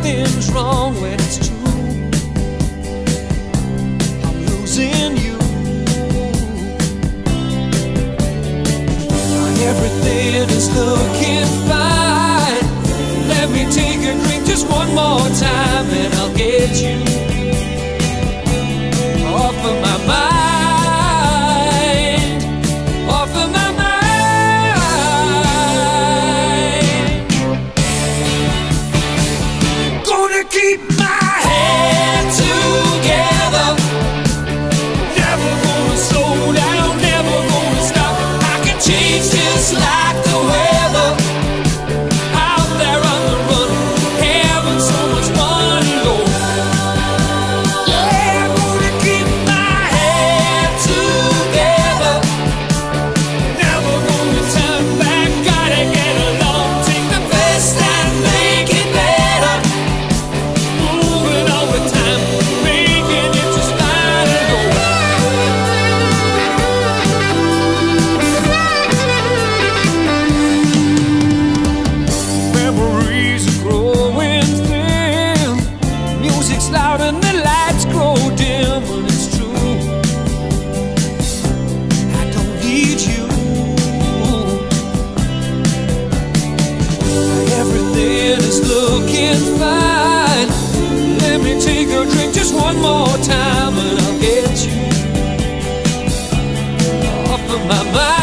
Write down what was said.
nothing's wrong when it's true. I'm losing you. Everything is looking fine. Let me take a drink just one more time, and I'll get you off of my mind, off of my mind. Gonna keep my head together, never gonna slow down, never gonna stop. I can change just like the weather, out there on the run, having so much fun. Go, yeah, I'm gonna keep my head together, never gonna turn back. Gotta get along, take the best and make it better, moving all the time, making it just fine. Go. Memories are growing thin, music's loud and the lights grow dim, and it's true, I don't need you. Everything is looking fine. Let me take a drink just one more time, and I'll get you off of my mind.